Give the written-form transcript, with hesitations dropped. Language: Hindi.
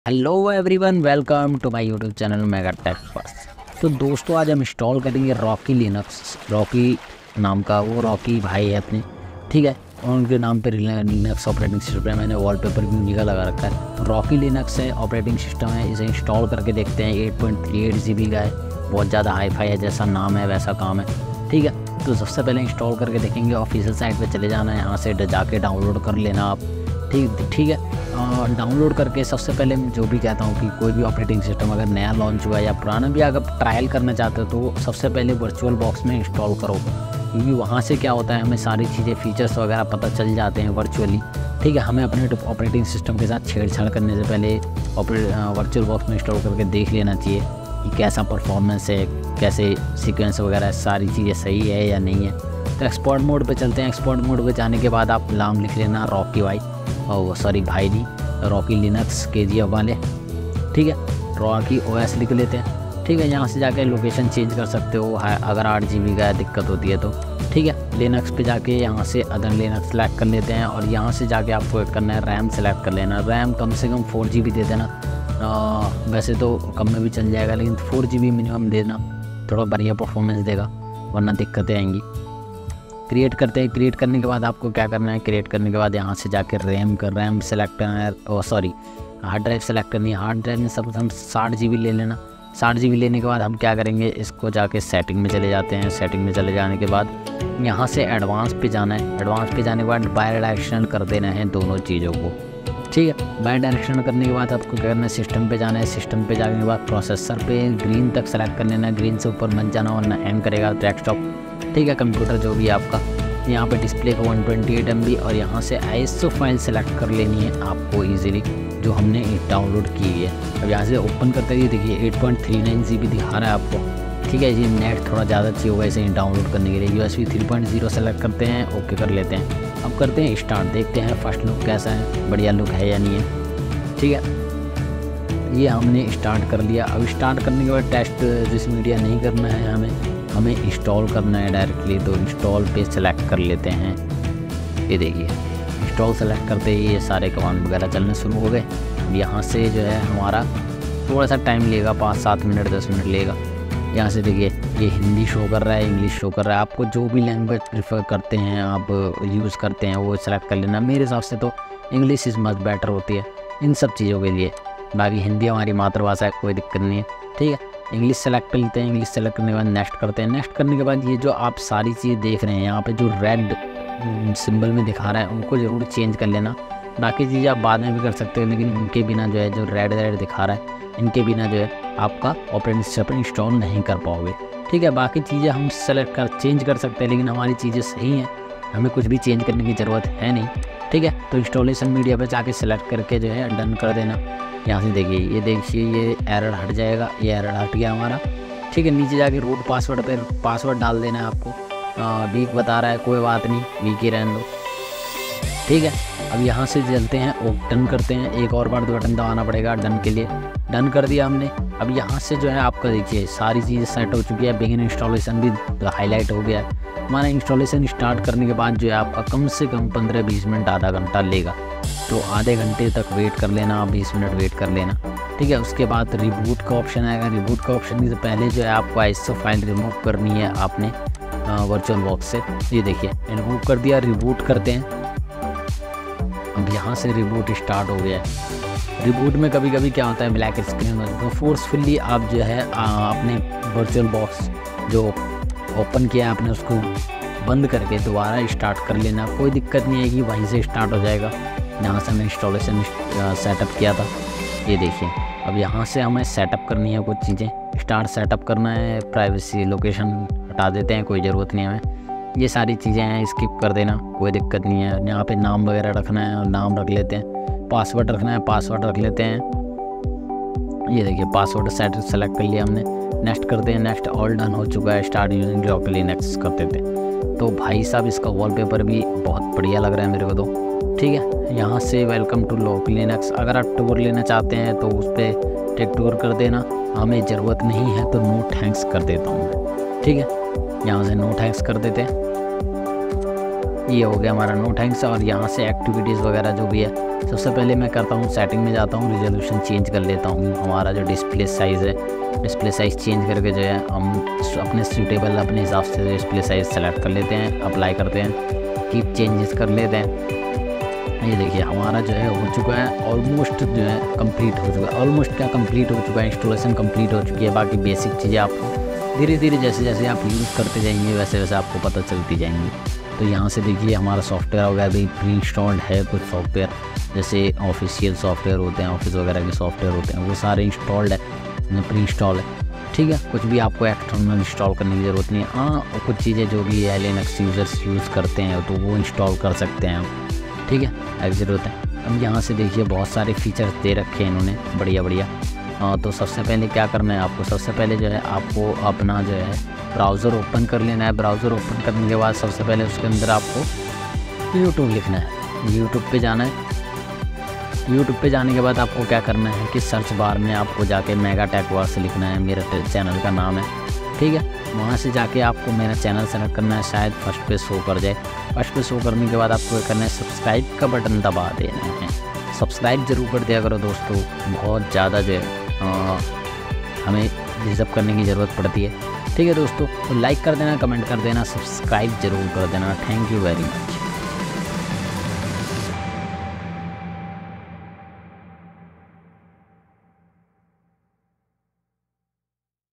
Hello everyone, welcome to my YouTube channel Mega Tech First. तो दोस्तों, आज हम इंस्टॉल करेंगे रॉकी लिनक्स। रॉकी नाम का वो रॉकी भाई है अपने, ठीक है, और उनके नाम पे लिनक्स ऑपरेटिंग सिस्टम है। मैंने वॉलपेपर भी उन्हीं का लगा रखा है। रॉकी लिनक्स है, ऑपरेटिंग सिस्टम है। इसे इंस्टॉल करके देखते हैं। 8.38 GB का है, बहुत ज़्यादा हाई-फाई है। जैसा नाम है वैसा काम है, ठीक है। तो सबसे पहले इंस्टॉल करके देखेंगे। ऑफिशियल साइट पे चले जाना है, यहाँ से जाके डाउनलोड कर लेना आप, ठीक है। डाउनलोड करके सबसे पहले मैं जो भी कहता हूँ कि कोई भी ऑपरेटिंग सिस्टम अगर नया लॉन्च हुआ है या पुराना भी अगर ट्रायल करना चाहते हो तो सबसे पहले वर्चुअल बॉक्स में इंस्टॉल करो, क्योंकि वहाँ से क्या होता है, हमें सारी चीज़ें फीचर्स वगैरह पता चल जाते हैं वर्चुअली, ठीक है। हमें अपने ऑपरेटिंग सिस्टम के साथ छेड़छाड़ करने से पहले वर्चुअल बॉक्स में इंस्टॉल करके देख लेना चाहिए कि कैसा परफॉर्मेंस है, कैसे सीक्वेंस वगैरह सारी चीज़ें सही है या नहीं है। तो एक्सपोर्ट मोड पे चलते हैं। एक्सपोर्ट मोड पे जाने के बाद आप नाम लिख लेना रॉकी भाई, और सॉरी भाई नहीं, रॉकी लिनक्स KGF वाले, ठीक है। रॉकी OS लिख लेते हैं, ठीक है। यहाँ से जाके लोकेशन चेंज कर सकते हो अगर 8 GB का दिक्कत होती है तो, ठीक है। लिनक्स पे जाके यहाँ से अदर लिनक्स सेलेक्ट कर लेते हैं, और यहाँ से जाके आपको करना है रैम सेलेक्ट कर लेना। रैम कम से कम 4 GB दे देना। वैसे तो कम में भी चल जाएगा, लेकिन 4 GB मिनिमम देना, थोड़ा बढ़िया परफॉर्मेंस देगा, वरना दिक्कतें आएंगी। क्रिएट करते हैं। क्रिएट करने के बाद आपको क्या करना है, क्रिएट करने के बाद यहाँ से जाके रैम सेलेक्ट करना है, हार्ड ड्राइव सेलेक्ट करनी है। हार्ड ड्राइव में सब हम 60 GB ले लेना। 60 GB लेने के बाद हम क्या करेंगे, इसको जाके सेटिंग में चले जाते हैं। सेटिंग में चले जाने के बाद यहाँ से एडवांस पे जाना है। एडवांस पे जाने के बाद बाय डायरेक्शनल कर देना है दोनों चीज़ों को, ठीक है। बाय डायरेक्शनल करने के बाद आपको क्या करना है, सिस्टम पे जाना है। सिस्टम पे जाने के बाद प्रोसेसर पे ग्रीन तक सेलेक्ट कर लेना है। ग्रीन से ऊपर मत जाना वरना हैंग करेगा डेस्कटॉप, ठीक है, कंप्यूटर जो भी है आपका। यहाँ पे डिस्प्ले का 128 MB, और यहाँ से ISO फाइल सेलेक्ट कर लेनी है आपको इजीली, जो हमने डाउनलोड की है। अब यहाँ से ओपन करते ही देखिए 8.39 GB दिखा रहा है आपको, ठीक है। ये नेट थोड़ा ज़्यादा चाहिए होगा इसे डाउनलोड करने के लिए। USB 3.0 सेलेक्ट करते हैं, ओके कर लेते हैं। अब करते हैं स्टार्ट, देखते हैं फर्स्ट लुक कैसा है, बढ़िया लुक है या नहीं है, ठीक है। ये हमने स्टार्ट कर लिया। अब स्टार्ट करने के बाद टेस्ट जिस मीडिया नहीं करना है, हमें इंस्टॉल करना है डायरेक्टली। तो इंस्टॉल पे सेलेक्ट कर लेते हैं। ये देखिए इंस्टॉल सेलेक्ट करते ही ये सारे कमांड वगैरह चलने शुरू हो गए। यहाँ से जो है हमारा थोड़ा सा टाइम लेगा, 5-7 मिनट 10 मिनट लेगा। यहाँ से देखिए ये हिंदी शो कर रहा है, इंग्लिश शो कर रहा है। आपको जो भी लैंग्वेज प्रेफर करते हैं, आप यूज़ करते हैं, वो सेलेक्ट कर लेना। मेरे हिसाब से तो इंग्लिश इज़ मच बेटर होती है इन सब चीज़ों के लिए। बाकी हिंदी हमारी मातृभाषा है, कोई दिक्कत नहीं है, ठीक है। इंग्लिश सेलेक्ट कर लेते हैं। इंग्लिश सेलेक्ट करने के बाद नेक्स्ट करते हैं। नेक्स्ट करने के बाद ये जो आप सारी चीज़ें देख रहे हैं यहाँ पे जो रेड सिंबल में दिखा रहा है, उनको ज़रूर चेंज कर लेना। बाकी चीज़ें आप बाद में भी कर सकते हो, लेकिन उनके बिना जो है, जो रेड दिखा रहा है, इनके बिना जो है आपका ऑपरेटिंग सिस्टम इंस्टॉल नहीं कर पाओगे, ठीक है। बाकी चीज़ें हम चेंज कर सकते हैं, लेकिन हमारी चीज़ें सही हैं, हमें कुछ भी चेंज करने की ज़रूरत है नहीं, ठीक है। तो इंस्टॉलेशन मीडिया पर जाके सेलेक्ट करके जो है डन कर देना। यहाँ से देखिए ये एरर हट जाएगा। ये एरर हट गया हमारा, ठीक है। नीचे जाके रूट पासवर्ड पे पासवर्ड डाल देना है आपको। वीक बता रहा है, कोई बात नहीं, वीक ही रहने दो, ठीक है। अब यहाँ से चलते हैं और डन करते हैं। एक और बार बटन दबाना पड़ेगा डन के लिए। डन कर दिया हमने। अब यहाँ से जो है आपका देखिए सारी चीज़ें सेट हो चुकी है। बिगिन इंस्टॉलेशन भी हाईलाइट हो गया है। हमारा इंस्टॉलेशन स्टार्ट करने के बाद जो है आपका कम से कम 15-20 मिनट, आधा घंटा लेगा। तो आधे घंटे तक वेट कर लेना, 20 मिनट वेट कर लेना, ठीक है। उसके बाद रिबूट का ऑप्शन आएगा। रिबूट का ऑप्शन से पहले जो है आपको ISO फाइल रिमूव करनी है आपने वर्चुअल बॉक्स से। ये देखिए रिमूव कर दिया। रिबूट करते हैं। अब यहाँ से रिबूट स्टार्ट हो गया है। रिबूट में कभी कभी क्या होता है, ब्लैक स्क्रीन हो जाता है। फोर्सफुली आप जो है अपने वर्चुअल बॉक्स जो ओपन किया है आपने, उसको बंद करके दोबारा स्टार्ट कर लेना। कोई दिक्कत नहीं आएगी, वहीं से स्टार्ट हो जाएगा जहाँ से हमने इंस्टॉलेशन सेटअप किया था। ये देखिए अब यहाँ से हमें सेटअप करनी है कुछ चीज़ें। स्टार्ट सेटअप करना है। प्राइवेसी लोकेशन हटा देते हैं, कोई ज़रूरत नहीं है हमें। ये सारी चीज़ें हैं, स्किप कर देना, कोई दिक्कत नहीं है। यहाँ पे नाम वगैरह रखना है और नाम रख लेते हैं। पासवर्ड रखना है, पासवर्ड रख लेते हैं। ये देखिए पासवर्ड सेलेक्ट कर लिया हमने। नेक्स्ट करते हैं। नेक्स्ट ऑल डन हो चुका है। स्टार्ट यूजिंग रॉकी लिनक्स करते थे। तो भाई साहब इसका वॉलपेपर भी बहुत बढ़िया लग रहा है मेरे को तो, ठीक है। यहाँ से वेलकम टू रॉकी लिनक्स, अगर आप टूर लेना चाहते हैं तो उस पर टेक टूर कर देना। हमें ज़रूरत नहीं है तो नो थैंक्स कर देता हूँ, ठीक है। यहाँ से नो थैंक्स कर देते हैं। ये हो गया हमारा नो थैंक्स। और यहाँ से एक्टिविटीज़ वगैरह जो भी है, सबसे पहले मैं करता हूँ सेटिंग में जाता हूँ, रिजोल्यूशन चेंज कर लेता हूँ। हमारा जो डिस्प्ले साइज़ है, डिस्प्ले साइज़ चेंज करके जो है हम अपने सूटेबल अपने हिसाब से डिस्प्ले साइज़ सेलेक्ट कर लेते हैं, अप्लाई करते हैं, कीप चेंजेस कर लेते हैं। ये देखिए हमारा जो है हो चुका है, ऑलमोस्ट जो है कंप्लीट हो चुका है। ऑलमोस्ट क्या कंप्लीट हो चुका है, इंस्टॉलेशन कंप्लीट हो चुकी है। बाकी बेसिक चीज़ें आपको धीरे धीरे जैसे जैसे आप यूज़ करते जाएंगे वैसे वैसे आपको पता चलती जाएंगी। तो यहाँ से देखिए हमारा सॉफ्टवेयर वगैरह भी प्री इंस्टॉल्ड है। कुछ सॉफ्टवेयर जैसे ऑफिशियल सॉफ्टवेयर होते हैं, ऑफिस वगैरह के सॉफ्टवेयर होते हैं, वो सारे इंस्टॉल्ड है, प्री इंस्टॉल है। ठीक है, कुछ भी आपको एक्सटर्नल इंस्टॉल करने की ज़रूरत नहीं है। हाँ, कुछ चीज़ें जो भी है लिनक्स यूज़र्स यूज़ करते हैं तो वो इंस्टॉल कर सकते हैं हम। ठीक है, ऐसी ज़रूरत है। अब यहाँ से देखिए बहुत सारे फीचर्स दे रखे हैं इन्होंने, बढ़िया बढ़िया। तो सबसे पहले क्या करना है आपको, सबसे पहले जो है आपको अपना जो है ब्राउज़र ओपन कर लेना है। ब्राउज़र ओपन करने के बाद सबसे पहले उसके अंदर आपको यूट्यूब लिखना है, यूट्यूब पे जाना है। यूट्यूब पे जाने के बाद आपको क्या करना है कि सर्च बार में आपको जाके मेगा टेक वर्स लिखना है, मेरा चैनल का नाम है। ठीक है, वहाँ से जाके आपको मेरा चैनल सेलेक्ट करना है, शायद फर्स्ट पे शो कर जाए। फर्स्ट पे शो करने के बाद आपको करना है सब्सक्राइब का बटन दबा देना है। सब्सक्राइब जरूर कर दिया करो दोस्तों, बहुत ज़्यादा जो है हमें रिजर्व करने की ज़रूरत पड़ती है। ठीक है दोस्तों, तो लाइक कर देना, कमेंट कर देना, सब्सक्राइब जरूर कर देना। Thank you very much.